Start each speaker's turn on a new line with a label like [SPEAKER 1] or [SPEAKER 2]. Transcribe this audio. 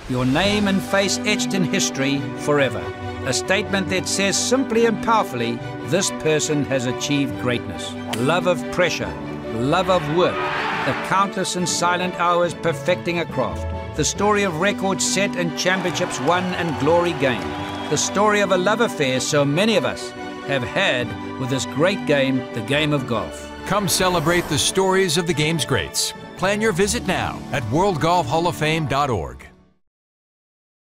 [SPEAKER 1] Your name and face etched in history forever. A statement that says simply and powerfully, this person has achieved greatness. Love of pressure, love of work, the countless and silent hours perfecting a craft. The story of records set and championships won and glory gained. The story of a love affair so many of us have had with this great game, the game of golf.
[SPEAKER 2] Come celebrate the stories of the game's greats. Plan your visit now at worldgolfhalloffame.org.